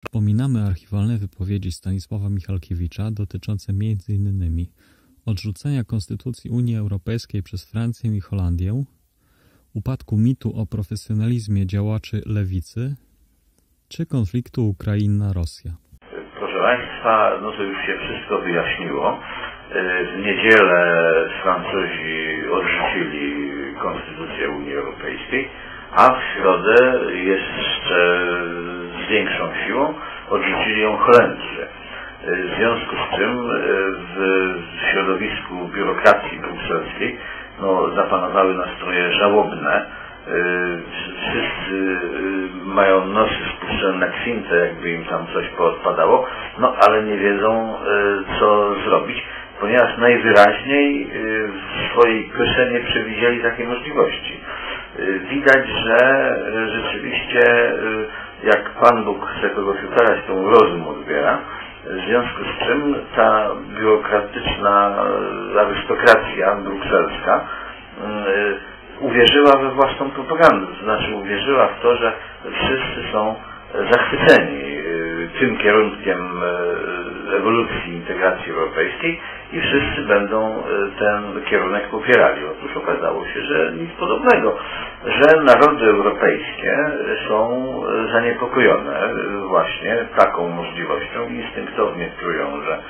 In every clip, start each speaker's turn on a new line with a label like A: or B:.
A: Wspominamy archiwalne wypowiedzi Stanisława Michalkiewicza dotyczące m.in. odrzucenia Konstytucji Unii Europejskiej przez Francję i Holandię, upadku mitu o profesjonalizmie działaczy lewicy, czy konfliktu Ukraina-Rosja.
B: Proszę Państwa, no to już się wszystko wyjaśniło. W niedzielę Francuzi odrzucili Konstytucję Unii Europejskiej, a w środę jeszcze z większą siłą odrzucili ją Holendrzy. W związku z czym w środowisku biurokracji brukselskiej zapanowały nastroje żałobne. Wszyscy mają nosy spuszczone na kwintę, jakby im tam coś poodpadało, ale nie wiedzą, co zrobić, ponieważ najwyraźniej w swojej pysze nie przewidzieli takiej możliwości. Widać, że rzeczywiście jak Pan Bóg chce kogoś ukarać, to mu rozum odbiera, w związku z czym ta biurokratyczna arystokracja brukselska uwierzyła we własną propagandę, to znaczy uwierzyła w to, że wszyscy są zachwyceni tym kierunkiem ewolucji integracji europejskiej i wszyscy będą ten kierunek popierali. Otóż okazało się, że nic podobnego, że narody europejskie są zaniepokojone właśnie taką możliwością i instynktownie czują, że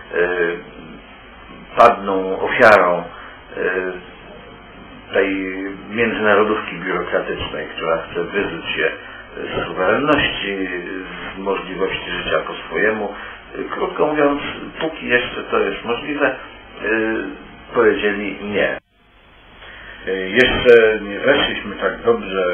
B: padną ofiarą tej międzynarodówki biurokratycznej, która chce wyzuć je z suwerenności, z możliwości życia po swojemu. Krótko mówiąc, póki jeszcze to jest możliwe, powiedzieli nie. Jeszcze nie weszliśmy tak dobrze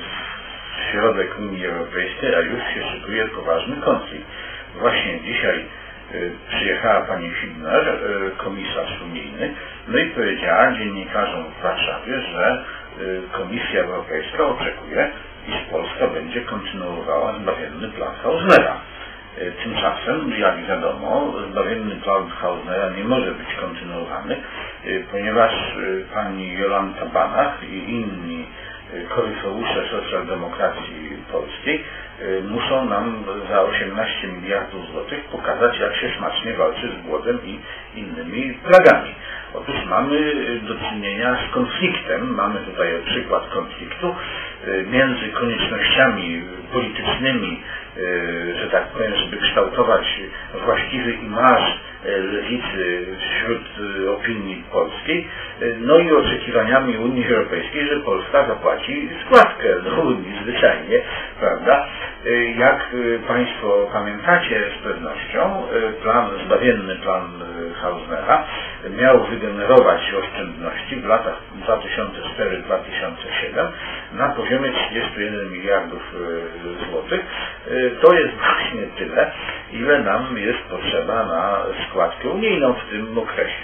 B: w środek Unii Europejskiej, a już się szykuje poważny konflikt. Właśnie dzisiaj przyjechała pani Hübner, komisarz unijny, i powiedziała dziennikarzom w Warszawie, że Komisja Europejska oczekuje, iż Polska będzie kontynuowała zbawienny plan Hausnera. Tymczasem, jak wiadomo, zbawienny plan Hausnera nie może być kontynuowany, ponieważ pani Jolanta Banach i inni koryfeusze socjaldemokracji polskiej muszą nam za 18 miliardów złotych pokazać, jak się smacznie walczy z głodem i innymi plagami. Otóż mamy do czynienia z konfliktem, mamy tutaj przykład konfliktu między koniecznościami politycznymi, że tak powiem, żeby kształtować właściwy imaż lewicy wśród opinii polskiej, i oczekiwaniami Unii Europejskiej, że Polska zapłaci składkę do Unii zwyczajnie, prawda? Jak Państwo pamiętacie z pewnością, zbawienny plan Hausnera miał wygenerować oszczędności w latach 2004-2007 na poziomie 31 miliardów złotych. To jest właśnie tyle, ile nam jest potrzeba na składkę unijną w tym okresie.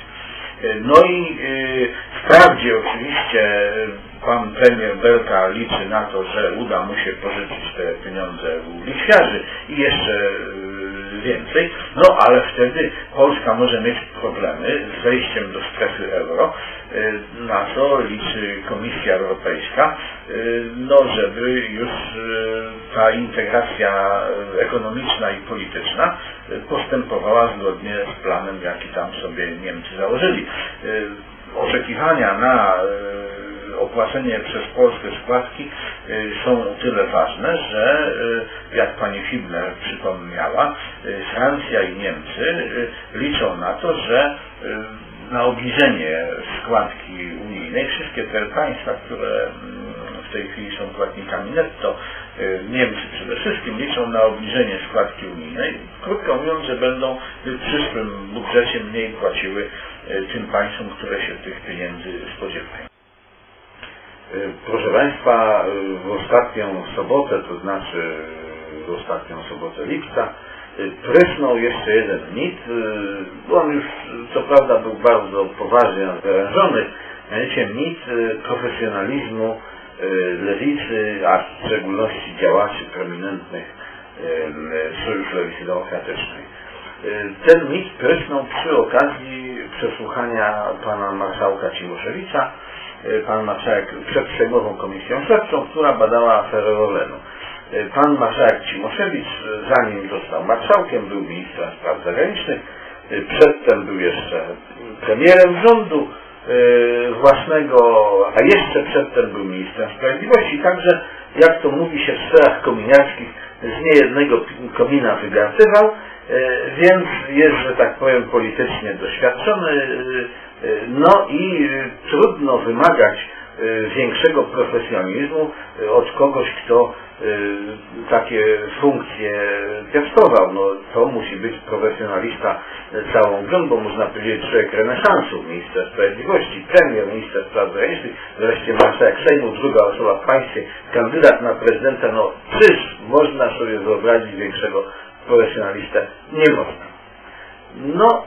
B: I wprawdzie oczywiście pan premier Belka liczy na to, że uda mu się pożyczyć te pieniądze u lichwiarzy i jeszcze więcej, ale wtedy Polska może mieć problemy z wejściem do strefy euro, na co liczy Komisja Europejska, żeby już ta integracja ekonomiczna i polityczna postępowała zgodnie z planem, jaki tam sobie Niemcy założyli. Oczekiwania na opłacenie przez Polskę składki są o tyle ważne, że jak pani Hübner przypomniała, Francja i Niemcy liczą na to, że na obniżenie składki unijnej wszystkie te państwa, które w tej chwili są płatnikami netto, Niemcy przede wszystkim liczą na obniżenie składki unijnej, krótko mówiąc, że będą w przyszłym budżecie mniej płaciły tym państwom, które się tych pieniędzy spodziewają. Proszę Państwa, w ostatnią sobotę, to znaczy w ostatnią sobotę lipca, prysnął jeszcze jeden mit. On już co prawda był bardzo poważnie nadwyrężony, mianowicie mit profesjonalizmu lewicy, a w szczególności działaczy prominentnych Sojuszu Lewicy Demokratycznej. Ten mit prysnął przy okazji przesłuchania pana marszałka Cimoszewicza, pan marszałek przed Sejmową Komisją Śledczą, która badała aferę Orlenu. Pan marszałek Cimoszewicz, zanim został marszałkiem, był ministrem spraw zagranicznych, przedtem był jeszcze premierem rządu własnego, a jeszcze przedtem był ministrem sprawiedliwości. Także, jak to mówi się w sferach kominiarskich, z niejednego komina wygasywał, więc jest, że tak powiem, politycznie doświadczony. No i trudno wymagać większego profesjonalizmu od kogoś, kto takie funkcje piastował. No, to musi być profesjonalista całą grą, bo można powiedzieć człowiek renesansu, minister sprawiedliwości, premier, minister spraw zagranicznych, wreszcie marszałek Sejmu, druga osoba w państwie, kandydat na prezydenta. No czyż można sobie wyobrazić większego profesjonalistę? Nie można. No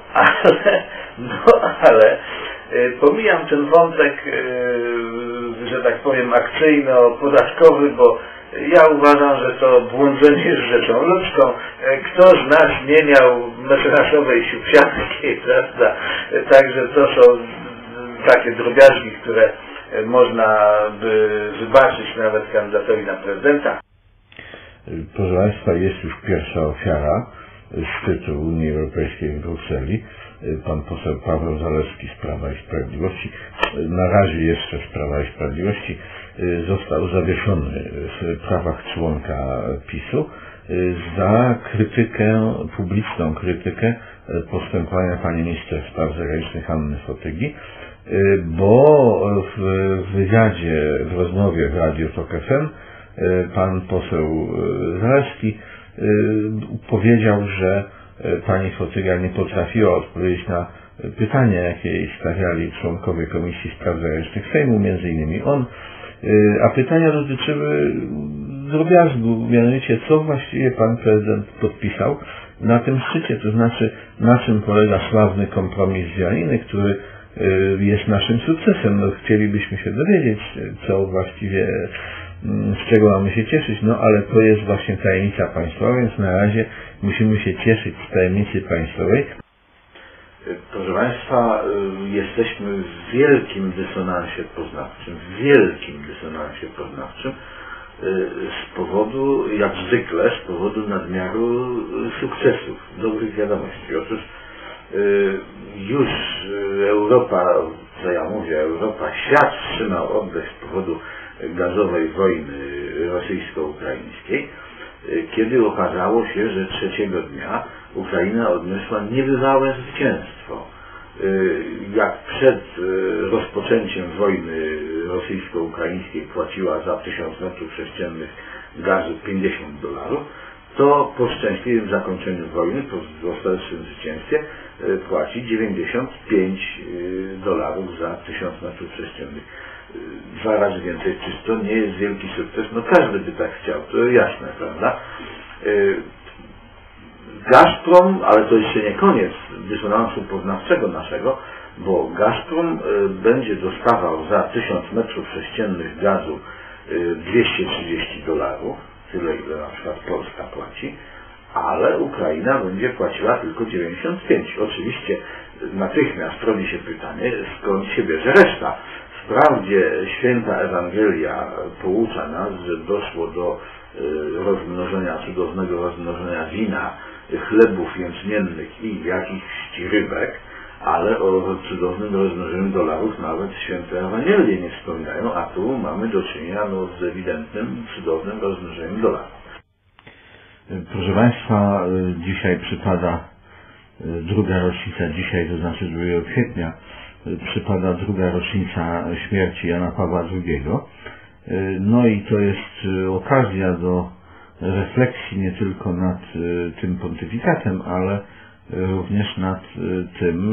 B: ale pomijam ten wątek, że tak powiem, akcyjno-podatkowy, bo ja uważam, że to błądzenie jest rzeczą ludzką. Kto z nas nie miał mecenasowej siupianskiej, prawda? Także to są takie drobiazgi, które można by wybaczyć nawet kandydatowi na prezydenta.
C: Proszę Państwa, jest już pierwsza ofiara szczytu Unii Europejskiej w Brukseli. Pan poseł Paweł Zalewski z Prawa i Sprawiedliwości, na razie jeszcze z Prawa i Sprawiedliwości, został zawieszony w prawach członka PiS-u za krytykę, publiczną krytykę postępowania pani minister spraw zagranicznych Anny Fotygi, bo w wywiadzie, w rozmowie w Radiu Tok FM pan poseł Zalewski powiedział, że pani Fotyga nie potrafiła odpowiedzieć na pytania, jakie jej stawiali członkowie Komisji Spraw Zagranicznych Sejmu, między innymi on, a pytania dotyczyły drobiazgu, mianowicie co właściwie pan prezydent podpisał na tym szczycie, to znaczy na czym polega sławny kompromis z Janiny, który jest naszym sukcesem. No, chcielibyśmy się dowiedzieć, co właściwie, z czego mamy się cieszyć, no ale to jest właśnie tajemnica państwowa, więc na razie musimy się cieszyć z tajemnicy państwowej.
B: Proszę Państwa, jesteśmy w wielkim dysonansie poznawczym, z powodu, jak zwykle, z powodu nadmiaru sukcesów, dobrych wiadomości. Otóż już Europa, co ja mówię, świat wstrzymał oddech z powodu gazowej wojny rosyjsko-ukraińskiej, kiedy okazało się, że trzeciego dnia Ukraina odniosła niebywałe zwycięstwo. Jak przed rozpoczęciem wojny rosyjsko-ukraińskiej płaciła za 1000 metrów sześciennych gazu $50, to po szczęśliwym zakończeniu wojny, po ostatecznym zwycięstwie, płaci $95 za 1000 metrów sześciennych. 2 razy więcej. Czyż to nie jest wielki sukces? No każdy by tak chciał, to jasne, prawda? Gazprom, ale to jeszcze nie koniec dysonansu poznawczego naszego, bo Gazprom będzie dostawał za 1000 metrów sześciennych gazu $230, tyle ile na przykład Polska płaci, ale Ukraina będzie płaciła tylko 95. Oczywiście natychmiast rodzi się pytanie, skąd się bierze reszta. Wprawdzie święta Ewangelia poucza nas, że doszło do rozmnożenia, cudownego rozmnożenia wina, chlebów jęczmiennych i jakichś rybek, ale o cudownym rozmnożeniu dolarów nawet święte Ewangelie nie wspominają, a tu mamy do czynienia z ewidentnym, cudownym rozmnożeniem dolarów.
C: Proszę Państwa, dzisiaj przypada druga rocznica, to znaczy 2 kwietnia, przypada druga rocznica śmierci Jana Pawła II. No i to jest okazja do refleksji nie tylko nad tym pontyfikatem, ale również nad tym,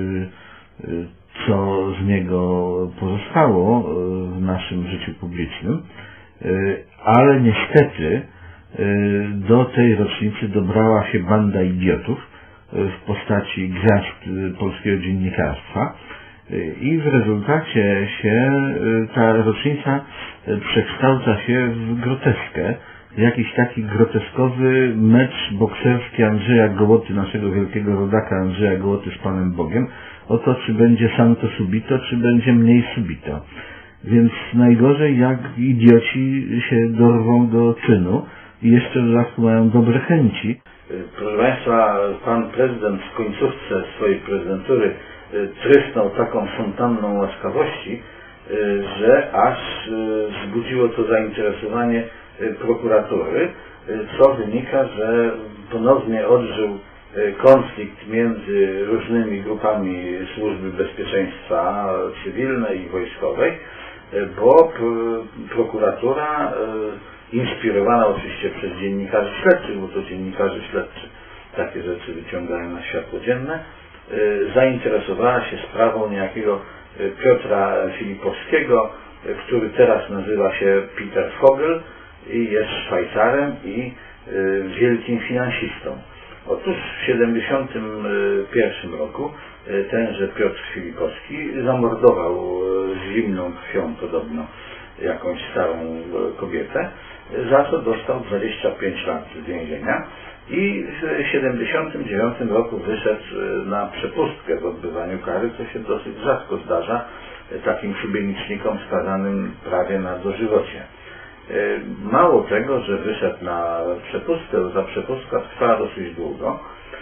C: co z niego pozostało w naszym życiu publicznym. Ale niestety do tej rocznicy dobrała się banda idiotów w postaci gwiazd polskiego dziennikarstwa i w rezultacie ta rocznica przekształca się w groteskę, jakiś taki groteskowy mecz bokserski Andrzeja Gołoty, naszego wielkiego rodaka Andrzeja Gołoty z Panem Bogiem, o to, czy będzie santo subito, czy będzie mniej subito. Więc najgorzej, jak idioci się dorwą do czynu, i jeszcze w dodatku mają dobre chęci.
B: Proszę Państwa, pan prezydent w końcówce swojej prezydentury trysnął taką fontanną łaskawości, że aż wzbudziło to zainteresowanie prokuratury, co wynika, że ponownie odżył konflikt między różnymi grupami służby bezpieczeństwa cywilnej i wojskowej, bo prokuratura, inspirowana oczywiście przez dziennikarzy śledczych, bo to dziennikarze śledczy takie rzeczy wyciągają na światło dzienne, zainteresowała się sprawą niejakiego Piotra Filipowskiego, który teraz nazywa się Peter Vogel i jest Szwajcarem i wielkim finansistą. Otóż w 1971 roku tenże Piotr Filipowski zamordował z zimną krwią podobno jakąś starą kobietę, za co dostał 25 lat więzienia i w 1979 roku wyszedł na przepustkę w odbywaniu kary, co się dosyć rzadko zdarza takim szubienicznikom skazanym prawie na dożywocie. Mało tego, że wyszedł na przepustkę, ta przepustka trwała dosyć długo,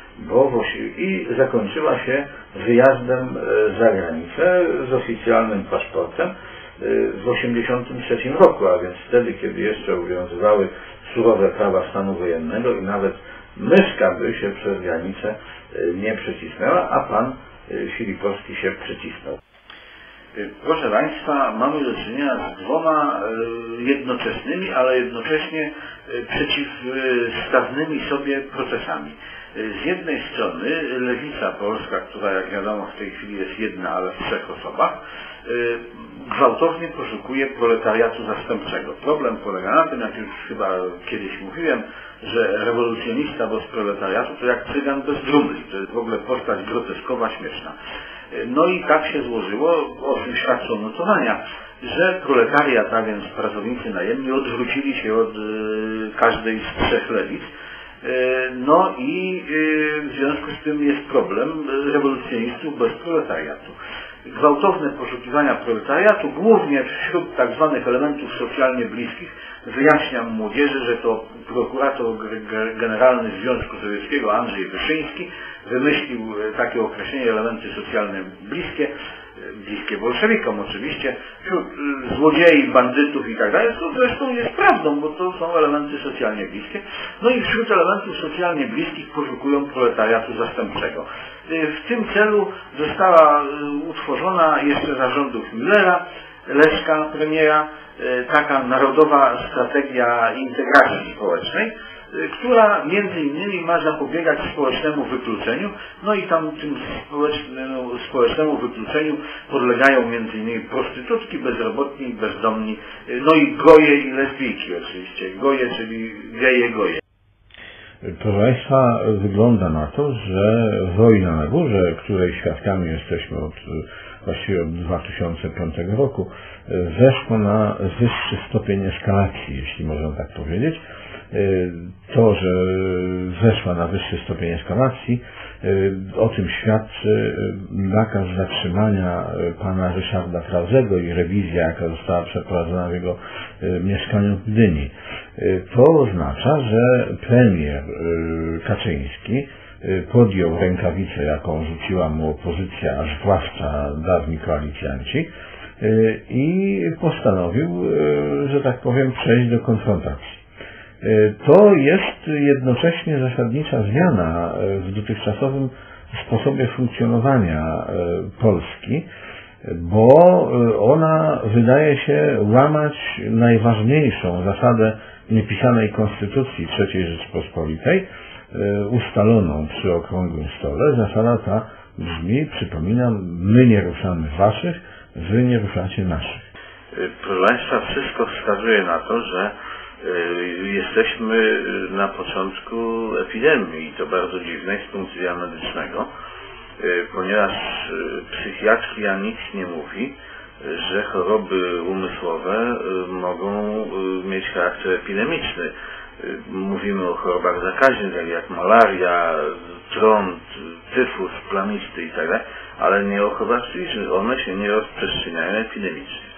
B: i zakończyła się wyjazdem za granicę z oficjalnym paszportem w 1983 roku, a więc wtedy, kiedy jeszcze obowiązywały surowe prawa stanu wojennego i nawet myszka by się przez granicę nie przecisnęła, a pan Filipowski się przecisnął. Proszę Państwa, mamy do czynienia z dwoma jednoczesnymi, ale jednocześnie przeciwstawnymi sobie procesami. Z jednej strony lewica polska, która jak wiadomo w tej chwili jest jedna, ale w 3 osobach, gwałtownie poszukuje proletariatu zastępczego. Problem polega na tym, jak już chyba kiedyś mówiłem, że rewolucjonista bez proletariatu to jak cygan bez dżungli. To jest w ogóle postać groteskowa, śmieszna. No i tak się złożyło, o czym świadczą notowania, że proletariat, a więc pracownicy najemni, odwrócili się od każdej z 3 lewic. No i w związku z tym jest problem rewolucjonistów bez proletariatu. Gwałtowne poszukiwania proletariatu, głównie wśród tak zwanych elementów socjalnie bliskich, wyjaśniam młodzieży, że to prokurator generalny Związku Sowieckiego Andrzej Wyszyński wymyślił takie określenie elementy socjalnie bliskie bolszewikom oczywiście, wśród złodziei, bandytów i tak dalej, co zresztą jest prawdą, bo to są elementy socjalnie bliskie. No i wśród elementów socjalnie bliskich poszukują proletariatu zastępczego. W tym celu została utworzona jeszcze za rządów Millera, Leszka, premiera, taka narodowa strategia integracji społecznej, która między innymi ma zapobiegać społecznemu wykluczeniu, no i tam tym społecznemu wykluczeniu podlegają między innymi prostytutki, bezrobotni, bezdomni, no i goje i lesbijki oczywiście. Goje, czyli geje.
C: Proszę Państwa, wygląda na to, że wojna na górze, której świadkami jesteśmy właściwie od 2005 roku, zeszła na wyższy stopień eskalacji, jeśli można tak powiedzieć. To, że zeszła na wyższy stopień eskalacji, o tym świadczy nakaz zatrzymania pana Ryszarda Krauzego i rewizja, jaka została przeprowadzona w jego mieszkaniu w Gdyni. To oznacza, że premier Kaczyński podjął rękawicę, jaką rzuciła mu opozycja, a zwłaszcza dawni koalicjanci, i postanowił, że tak powiem, przejść do konfrontacji. To jest jednocześnie zasadnicza zmiana w dotychczasowym sposobie funkcjonowania Polski, bo ona wydaje się łamać najważniejszą zasadę niepisanej Konstytucji III Rzeczypospolitej, ustaloną przy okrągłym stole. Zasada ta brzmi, przypominam, my nie ruszamy waszych, wy nie ruszacie naszych.
B: Proszę Państwa, wszystko wskazuje na to, że jesteśmy na początku epidemii i to bardzo dziwnej z punktu widzenia medycznego, ponieważ psychiatria nic nie mówi, że choroby umysłowe mogą mieć charakter epidemiczny. Mówimy o chorobach zakaźnych, jak malaria, trąd, tyfus, plamisty itd., ale nie o chorobach psychicznych. One się nie rozprzestrzeniają epidemicznie.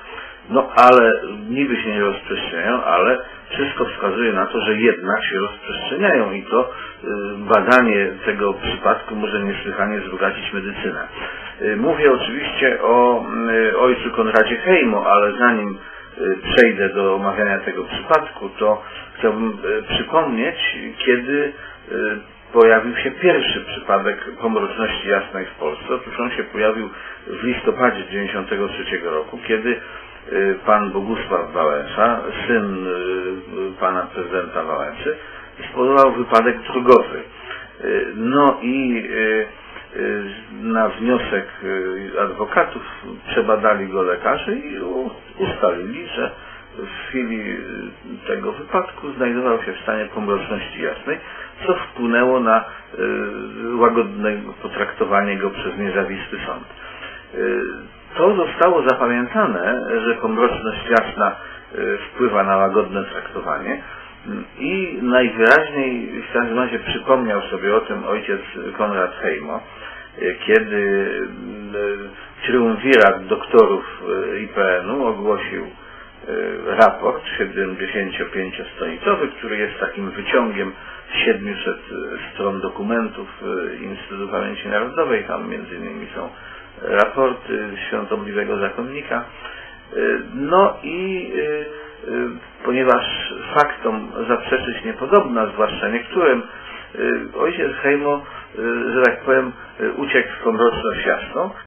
B: No ale niby się nie rozprzestrzeniają, ale wszystko wskazuje na to, że jednak się rozprzestrzeniają i to badanie tego przypadku może niesłychanie wzbogacić medycynę. Mówię oczywiście o ojcu Konradzie Hejmo, ale zanim przejdę do omawiania tego przypadku, to chciałbym przypomnieć, kiedy pojawił się pierwszy przypadek pomroczności jasnej w Polsce. Otóż on się pojawił w listopadzie 1993 roku, kiedy pan Bogusław Wałęsa, syn pana prezydenta Wałęsy, spowodował wypadek drogowy. No i na wniosek adwokatów przebadali go lekarze i ustalili, że w chwili tego wypadku znajdował się w stanie pomroczności jasnej, co wpłynęło na łagodne potraktowanie go przez niezawisły sąd. To zostało zapamiętane, że pomroczność jasna wpływa na łagodne traktowanie i najwyraźniej w każdym razie przypomniał sobie o tym ojciec Konrad Hejmo, kiedy triumvirat doktorów IPN-u ogłosił raport 75-stronicowy, który jest takim wyciągiem 700 stron dokumentów Instytutu Pamięci Narodowej. Tam między innymi są raporty Świątobliwego Zakonnika. No i ponieważ faktom zaprzeczyć niepodobna, zwłaszcza niektórym, ojciec Hejmo, że tak powiem, uciekł w pomroczność jasną.